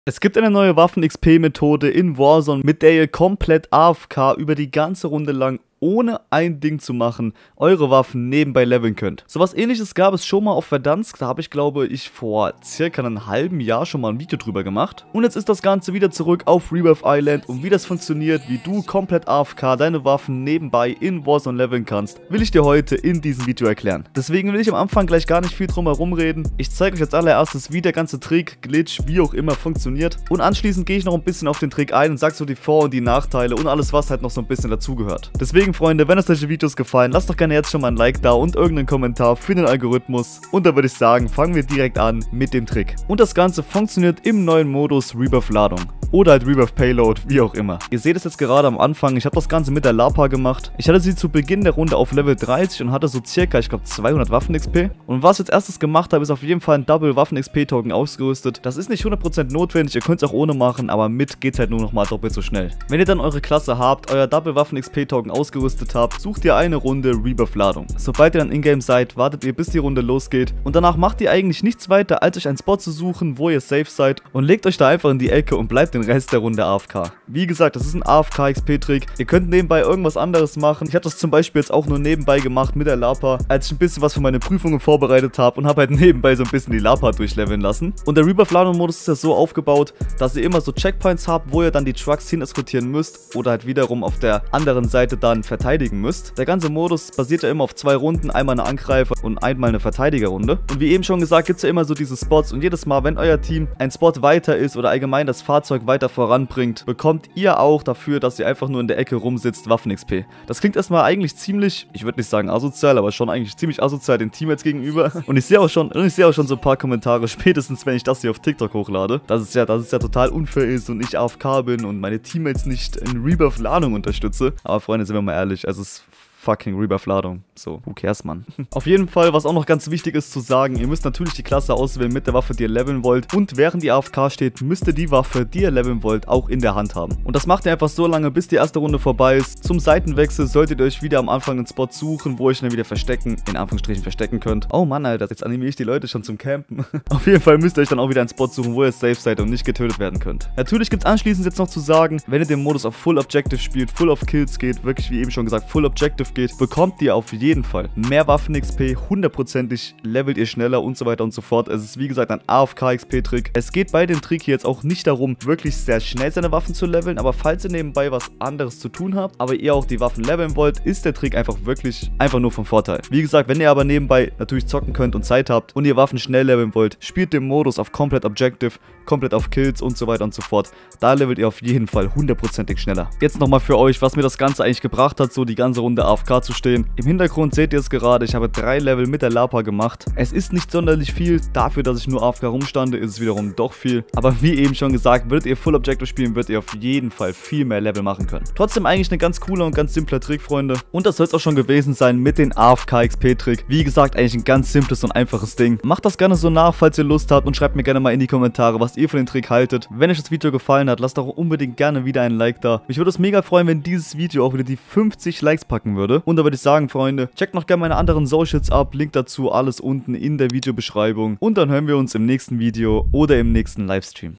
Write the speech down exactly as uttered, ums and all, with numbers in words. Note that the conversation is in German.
Es gibt eine neue Waffen-X P-Methode in Warzone, mit der ihr komplett A F K über die ganze Runde lang ohne ein Ding zu machen, eure Waffen nebenbei leveln könnt. Sowas ähnliches gab es schon mal auf Verdansk, da habe ich glaube ich vor circa einem halben Jahr schon mal ein Video drüber gemacht. Und jetzt ist das Ganze wieder zurück auf Rebirth Island und wie das funktioniert, wie du komplett A F K deine Waffen nebenbei in Warzone leveln kannst, will ich dir heute in diesem Video erklären. Deswegen will ich am Anfang gleich gar nicht viel drum herum reden. Ich zeige euch als allererstes, wie der ganze Trick, Glitch, wie auch immer funktioniert. Und anschließend gehe ich noch ein bisschen auf den Trick ein und sage so die Vor- und die Nachteile und alles, was halt noch so ein bisschen dazugehört. Deswegen Freunde, wenn euch solche Videos gefallen, lasst doch gerne jetzt schon mal ein Like da und irgendeinen Kommentar für den Algorithmus. Und da würde ich sagen, fangen wir direkt an mit dem Trick. Und das Ganze funktioniert im neuen Modus Rebirth Ladung. Oder halt Rebirth Payload, wie auch immer. Ihr seht es jetzt gerade am Anfang, ich habe das Ganze mit der Lapa gemacht. Ich hatte sie zu Beginn der Runde auf Level dreißig und hatte so circa, ich glaube, zweihundert Waffen-X P. Und was ich als erstes gemacht habe, ist auf jeden Fall ein Double Waffen-X P-Token ausgerüstet. Das ist nicht hundert Prozent notwendig, ihr könnt es auch ohne machen, aber mit geht es halt nur nochmal doppelt so schnell. Wenn ihr dann eure Klasse habt, euer Double Waffen-X P-Token ausgerüstet habt, sucht ihr eine Runde Rebirth Ladung. Sobald ihr dann in-game seid, wartet ihr bis die Runde losgeht und danach macht ihr eigentlich nichts weiter, als euch einen Spot zu suchen, wo ihr safe seid und legt euch da einfach in die Ecke und bleibt den Rest der Runde A F K. Wie gesagt, das ist ein A F K-X P-Trick. Ihr könnt nebenbei irgendwas anderes machen. Ich habe das zum Beispiel jetzt auch nur nebenbei gemacht mit der Lapa, als ich ein bisschen was für meine Prüfungen vorbereitet habe und habe halt nebenbei so ein bisschen die Lapa durchleveln lassen. Und der Rebirth Ladung Modus ist ja so aufgebaut, dass ihr immer so Checkpoints habt, wo ihr dann die Trucks hin eskortieren müsst oder halt wiederum auf der anderen Seite dann verteidigen müsst. Der ganze Modus basiert ja immer auf zwei Runden, einmal eine Angreifer- und einmal eine Verteidigerrunde. Und wie eben schon gesagt, gibt es ja immer so diese Spots und jedes Mal, wenn euer Team ein Spot weiter ist oder allgemein das Fahrzeug weiter voranbringt, bekommt ihr auch dafür, dass ihr einfach nur in der Ecke rumsitzt, Waffen-X P. Das klingt erstmal eigentlich ziemlich, ich würde nicht sagen asozial, aber schon eigentlich ziemlich asozial den Teammates gegenüber. Und ich sehe auch schon, und ich sehe auch schon so ein paar Kommentare, spätestens wenn ich das hier auf TikTok hochlade, dass es ja, dass es ja total unfair ist und ich A F K bin und meine Teammates nicht in Rebirth Ladung unterstütze. Aber Freunde, sind wir mal ehrlich, also es ist fucking Rebirth Ladung. So, who cares, man. Auf jeden Fall, was auch noch ganz wichtig ist zu sagen, ihr müsst natürlich die Klasse auswählen mit der Waffe, die ihr leveln wollt. Und während ihr A F K steht, müsst ihr die Waffe, die ihr leveln wollt, auch in der Hand haben. Und das macht ihr einfach so lange, bis die erste Runde vorbei ist. Zum Seitenwechsel solltet ihr euch wieder am Anfang einen Spot suchen, wo ihr euch dann wieder verstecken, in Anführungsstrichen verstecken könnt. Oh Mann, Alter, jetzt animiere ich die Leute schon zum Campen. Auf jeden Fall müsst ihr euch dann auch wieder einen Spot suchen, wo ihr safe seid und nicht getötet werden könnt. Natürlich gibt es anschließend jetzt noch zu sagen, wenn ihr den Modus auf Full Objective spielt, Full of Kills geht, wirklich wie eben schon gesagt, Full Objective geht, bekommt ihr auf jeden Fall mehr Waffen-X P, hundertprozentig levelt ihr schneller und so weiter und so fort. Es ist wie gesagt ein A F K-X P-Trick. Es geht bei dem Trick hier jetzt auch nicht darum, wirklich sehr schnell seine Waffen zu leveln, aber falls ihr nebenbei was anderes zu tun habt, aber ihr auch die Waffen leveln wollt, ist der Trick einfach wirklich einfach nur vom Vorteil. Wie gesagt, wenn ihr aber nebenbei natürlich zocken könnt und Zeit habt und ihr Waffen schnell leveln wollt, spielt den Modus auf komplett Objective, komplett auf Kills und so weiter und so fort. Da levelt ihr auf jeden Fall hundertprozentig schneller. Jetzt nochmal für euch, was mir das Ganze eigentlich gebracht hat, so die ganze Runde A F K zu stehen. Im Hintergrund seht ihr es gerade, ich habe drei Level mit der Lapa gemacht. Es ist nicht sonderlich viel, dafür, dass ich nur A F K rumstande, ist es wiederum doch viel. Aber wie eben schon gesagt, würdet ihr Full Objective spielen, würdet ihr auf jeden Fall viel mehr Level machen können. Trotzdem eigentlich ein ganz cooler und ganz simpler Trick, Freunde. Und das soll es auch schon gewesen sein mit dem A F K-X P-Trick. Wie gesagt, eigentlich ein ganz simples und einfaches Ding. Macht das gerne so nach, falls ihr Lust habt und schreibt mir gerne mal in die Kommentare, was ihr von dem Trick haltet. Wenn euch das Video gefallen hat, lasst auch unbedingt gerne wieder ein Like da. Mich würde es mega freuen, wenn dieses Video auch wieder die fünfzig Likes packen würde. Und da würde ich sagen, Freunde, checkt noch gerne meine anderen Socials ab. Link dazu alles unten in der Videobeschreibung. Und dann hören wir uns im nächsten Video oder im nächsten Livestream.